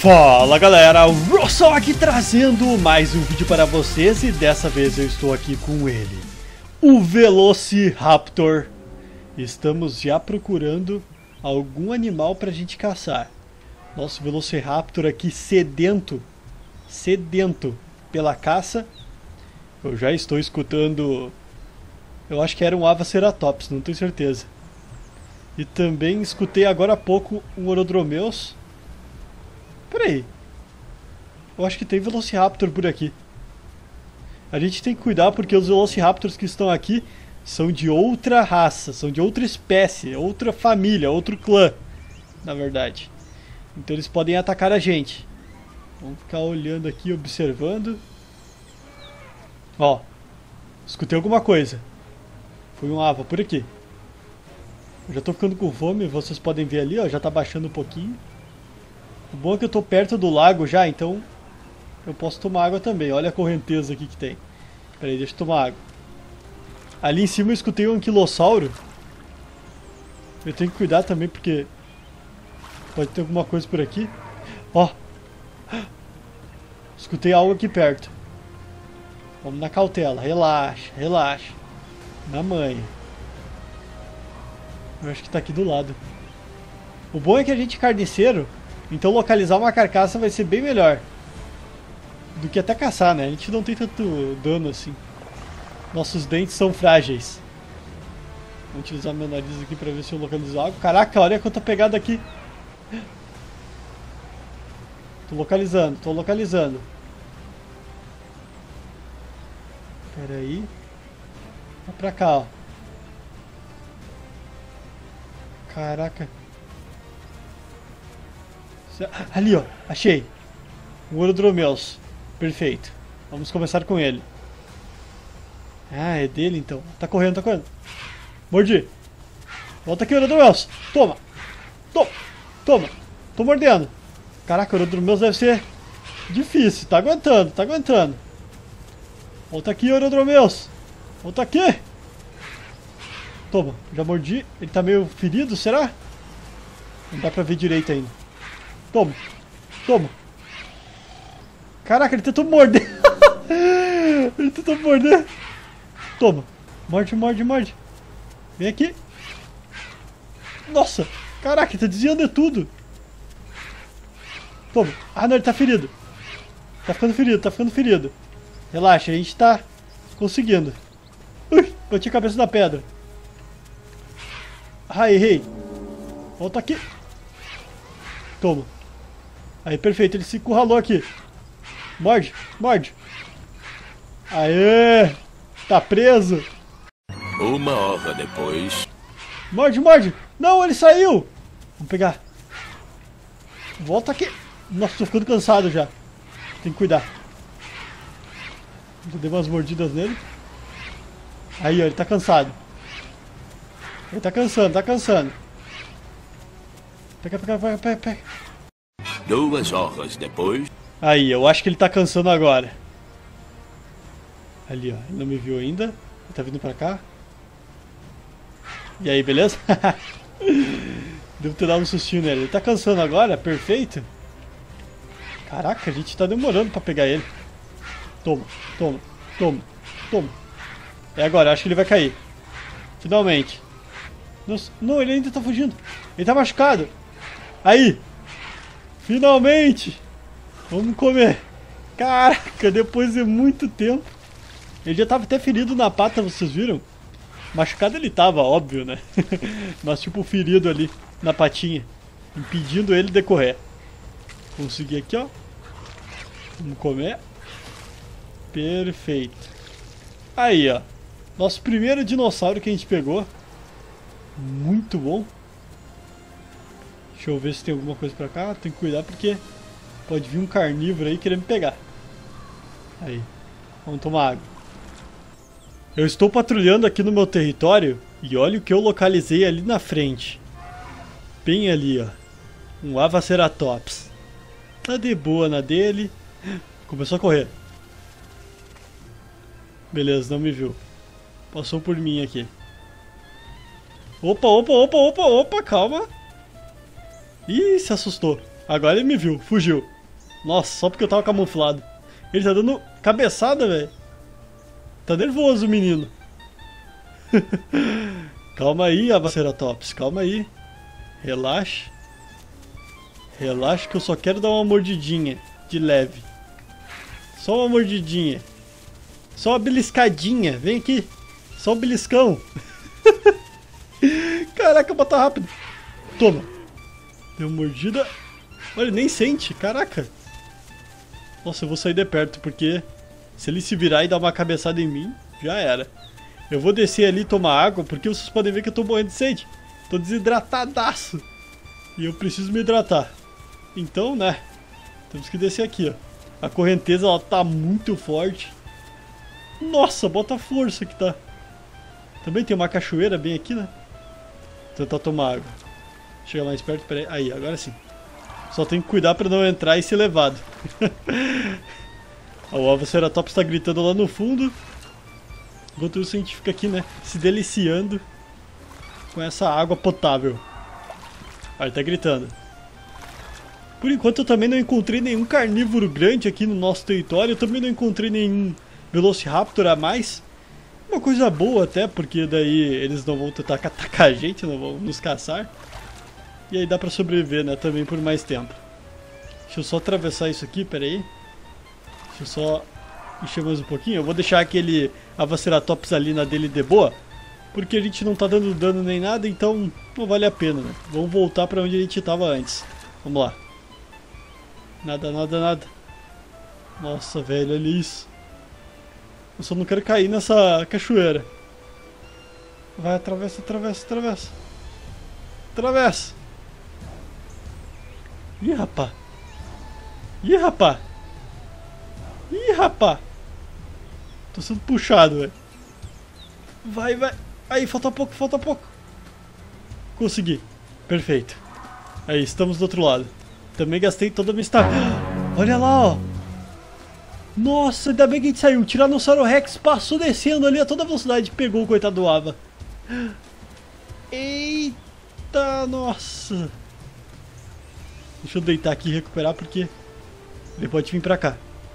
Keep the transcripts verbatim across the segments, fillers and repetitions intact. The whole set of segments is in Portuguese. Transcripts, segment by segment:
Fala galera, o Russell aqui trazendo mais um vídeo para vocês e dessa vez eu estou aqui com ele, o Velociraptor. Estamos já procurando algum animal para a gente caçar. Nosso Velociraptor aqui sedento, sedento pela caça. Eu já estou escutando, eu acho que era um Avaceratops, não tenho certeza. E também escutei agora há pouco um Orodromeus. Peraí, eu acho que tem Velociraptor por aqui. A gente tem que cuidar porque os Velociraptors que estão aqui são de outra raça, são de outra espécie, outra família, outro clã, na verdade. Então eles podem atacar a gente. Vamos ficar olhando aqui, observando. Ó, escutei alguma coisa. Foi um ava por aqui. Eu já tô ficando com fome, vocês podem ver ali, ó, já tá baixando um pouquinho. O bom é que eu tô perto do lago já, então eu posso tomar água também. Olha a correnteza aqui que tem. Pera aí, deixa eu tomar água. Ali em cima eu escutei um anquilossauro. Eu tenho que cuidar também porque pode ter alguma coisa por aqui. Ó, escutei algo aqui perto. Vamos na cautela, relaxa, relaxa. Na manha. Eu acho que tá aqui do lado. O bom é que a gente é carniceiro, então localizar uma carcaça vai ser bem melhor do que até caçar, né? A gente não tem tanto dano assim. Nossos dentes são frágeis. Vou utilizar meu nariz aqui pra ver se eu localizo algo. Caraca, olha quanta pegada aqui. Tô localizando, tô localizando. Pera aí. Vai pra cá, ó. Caraca. Ali, ó, achei. Um Orodromeus. Perfeito. Vamos começar com ele. Ah, é dele então. Tá correndo, tá correndo. Mordi. Volta aqui, Orodromeus. Toma. Toma. Toma. Tô mordendo. Caraca, o Orodromeus deve ser difícil. Tá aguentando, tá aguentando. Volta aqui, Orodromeus. Volta aqui. Toma, já mordi. Ele tá meio ferido, será? Não dá pra ver direito ainda. Toma, toma. Caraca, ele tentou morder. Ele tentou morder. Toma, morde, morde, morde. Vem aqui. Nossa, caraca, ele tá desviando de tudo. Toma. Ah, não, ele tá ferido. Tá ficando ferido, tá ficando ferido. Relaxa, a gente tá conseguindo. Ui, bati a cabeça na pedra. Ah, errei. Volta aqui. Toma. Aí, perfeito, ele se encurralou aqui. Morde, morde. Aê! Tá preso. Uma hora depois. Morde, morde. Não, ele saiu. Vamos pegar. Volta aqui. Nossa, tô ficando cansado já. Tem que cuidar. Eu dei umas mordidas nele. Aí, ó, ele tá cansado. Ele tá cansando, tá cansando. Pega, pega, pega, pega, pega. Duas horas depois. Aí, eu acho que ele tá cansando agora. Ali, ó, ele não me viu ainda. Ele tá vindo pra cá. E aí, beleza? Devo ter dado um sustinho nele. Ele tá cansando agora, perfeito. Caraca, a gente tá demorando pra pegar ele. Toma, toma, toma, toma. É agora, acho que ele vai cair. Finalmente. Nossa, não, ele ainda tá fugindo. Ele tá machucado. Aí. Finalmente. Vamos comer. Caraca, depois de muito tempo. Ele já tava até ferido na pata, vocês viram? Machucado ele tava, óbvio, né? Mas tipo ferido ali na patinha, impedindo ele de correr. Consegui aqui, ó. Vamos comer. Perfeito. Aí, ó. Nosso primeiro dinossauro que a gente pegou. Muito bom. Deixa eu ver se tem alguma coisa pra cá. Tem que cuidar porque pode vir um carnívoro aí querendo me pegar. Aí. Vamos tomar água. Eu estou patrulhando aqui no meu território e olha o que eu localizei ali na frente. Bem ali, ó. Um Avaceratops. Tá de boa na dele. Começou a correr. Beleza, não me viu. Passou por mim aqui. Opa, opa, opa, opa, opa, calma. Ih, se assustou. Agora ele me viu, fugiu. Nossa, só porque eu tava camuflado. Ele tá dando cabeçada, velho. Tá nervoso o menino. Calma aí, Avaceratops, calma aí. Relaxa. Relaxa que eu só quero dar uma mordidinha de leve. Só uma mordidinha. Só uma beliscadinha. Vem aqui. Só um beliscão. Caraca, bota rápido. Toma. Deu mordida. Olha, nem sente. Caraca. Nossa, eu vou sair de perto, porque se ele se virar e dar uma cabeçada em mim, já era. Eu vou descer ali e tomar água, porque vocês podem ver que eu tô morrendo de sede. Tô desidratadaço. E eu preciso me hidratar. Então, né, temos que descer aqui, ó. A correnteza, ela tá muito forte. Nossa, bota força que tá. Também tem uma cachoeira bem aqui, né? Vou tentar tomar água. Chega mais perto, peraí. Aí, agora sim. Só tem que cuidar pra não entrar e ser levado. O Avaceratops tá gritando lá no fundo. Enquanto isso a gente fica aqui, né, se deliciando com essa água potável. Aí ele tá gritando. Por enquanto eu também não encontrei nenhum carnívoro grande aqui no nosso território. Eu também não encontrei nenhum Velociraptor a mais. Uma coisa boa até, porque daí eles não vão tentar atacar a gente, não vão nos caçar. E aí dá pra sobreviver, né, também por mais tempo. Deixa eu só atravessar isso aqui, peraí. Deixa eu só encher mais um pouquinho. Eu vou deixar aquele Avaceratops ali na dele de boa, porque a gente não tá dando dano nem nada, então não vale a pena, né? Vamos voltar pra onde a gente tava antes. Vamos lá. Nada, nada, nada. Nossa, velho, olha isso. Eu só não quero cair nessa cachoeira. Vai, atravessa, atravessa, atravessa. Atravessa. Ih, rapá. Ih, rapá. Ih, rapá. Tô sendo puxado, velho. Vai, vai. Aí, falta pouco, falta pouco. Consegui. Perfeito. Aí, estamos do outro lado. Também gastei toda a minha estamina. Olha lá, ó. Nossa, ainda bem que a gente saiu. O Tiranossauro Rex passou descendo ali a toda velocidade e pegou o coitado do Ava. Eita, nossa. Deixa eu deitar aqui e recuperar, porque ele pode vir pra cá.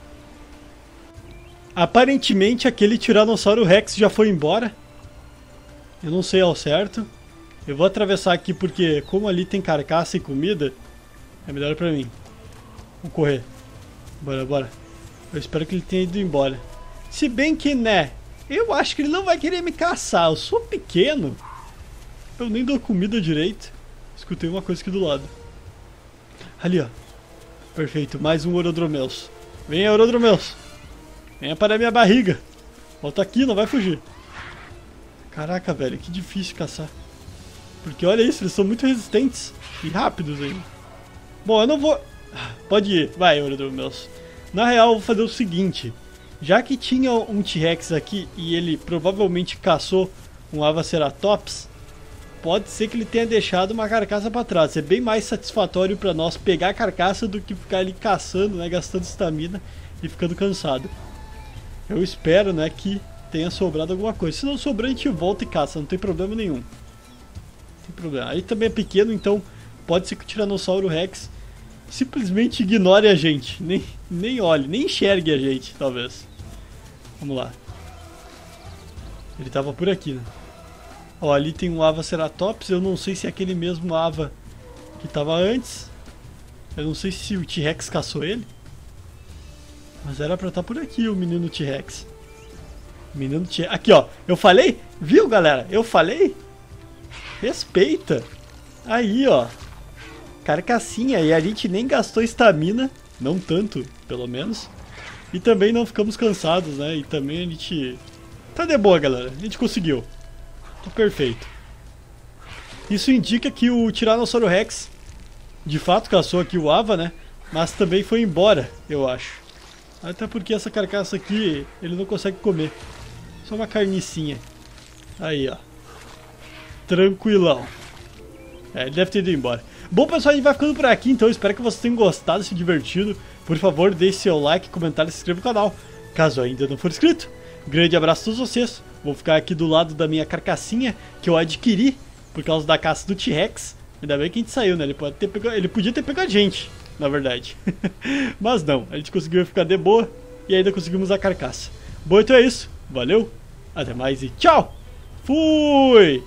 Aparentemente aquele Tiranossauro Rex já foi embora. Eu não sei ao certo. Eu vou atravessar aqui porque, como ali tem carcaça e comida, é melhor pra mim. Vamos correr. Bora, bora. Eu espero que ele tenha ido embora. Se bem que, né, eu acho que ele não vai querer me caçar. Eu sou pequeno. Eu nem dou comida direito. Escutei uma coisa aqui do lado. Ali, ó. Perfeito, mais um Orodromeus. Venha, Orodromeus. Venha para a minha barriga. Volta aqui, não vai fugir. Caraca, velho, que difícil caçar. Porque olha isso, eles são muito resistentes. E rápidos ainda. Bom, eu não vou... Pode ir, vai, Orodromeus. Na real, eu vou fazer o seguinte. Já que tinha um T-Rex aqui e ele provavelmente caçou um Avaceratops, pode ser que ele tenha deixado uma carcaça para trás. É bem mais satisfatório para nós pegar a carcaça do que ficar ali caçando, né, gastando estamina e ficando cansado. Eu espero, né, que tenha sobrado alguma coisa. Se não sobrar, a gente volta e caça, não tem problema nenhum. Não tem problema. Aí também é pequeno, então pode ser que o Tiranossauro Rex simplesmente ignore a gente. Nem, nem olhe, nem enxergue a gente, talvez. Vamos lá. Ele tava por aqui, né? Ó, ali tem um Avaceratops. Eu não sei se é aquele mesmo Ava que tava antes. Eu não sei se o T-Rex caçou ele. Mas era pra estar por aqui o menino T-Rex. Menino T-Rex. Aqui, ó. Eu falei? Viu, galera? Eu falei? Respeita. Aí, ó. Carcassinha. E a gente nem gastou estamina. Não tanto, pelo menos. E também não ficamos cansados, né? E também a gente... Tá de boa, galera. A gente conseguiu. Tá perfeito. Isso indica que o Tiranossauro Rex de fato caçou aqui o Ava, né? Mas também foi embora, eu acho. Até porque essa carcaça aqui ele não consegue comer. Só uma carnicinha. Aí, ó. Tranquilão. É, ele deve ter ido embora. Bom, pessoal, a gente vai ficando por aqui, então. Espero que vocês tenham gostado, se divertido. Por favor, deixe seu like, comentário e se inscreva no canal, caso ainda não for inscrito. Grande abraço a todos vocês. Vou ficar aqui do lado da minha carcassinha, que eu adquiri por causa da caça do T-Rex. Ainda bem que a gente saiu, né? Ele, pode ter pegado, ele podia ter pegado a gente, na verdade. Mas não, a gente conseguiu ficar de boa e ainda conseguimos a carcaça. Bom, então é isso. Valeu, até mais e tchau! Fui!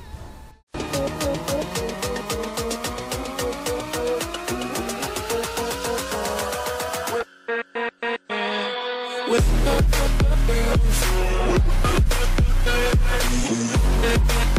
With